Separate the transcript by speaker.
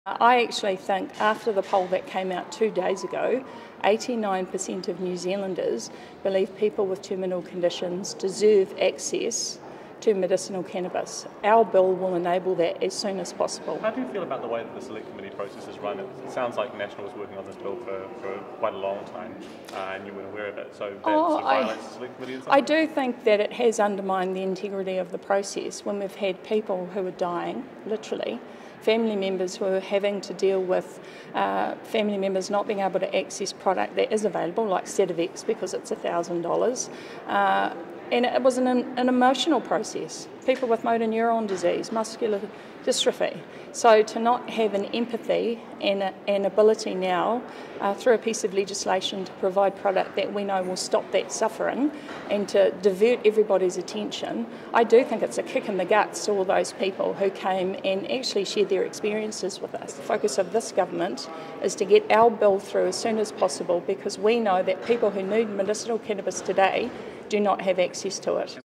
Speaker 1: I actually think after the poll that came out 2 days ago, 89% of New Zealanders believe people with terminal conditions deserve access to medicinal cannabis. Our bill will enable that as soon as possible.
Speaker 2: How do you feel about the way that the Select Committee process is run? It sounds like National was working on this bill for quite a long time and you were aware of it, so that sort of violates the Select Committee in some way?
Speaker 1: I do think that it has undermined the integrity of the process when we've had people who are dying, literally, family members who are having to deal with family members not being able to access product that is available, like Sativex, because it's $1,000. And it was an emotional process. People with motor neuron disease, muscular dystrophy. So to not have an empathy and an ability now through a piece of legislation to provide product that we know will stop that suffering and to divert everybody's attention, I do think it's a kick in the guts to all those people who came and actually shared their experiences with us. The focus of this government is to get our bill through as soon as possible because we know that people who need medicinal cannabis today do not have access to it.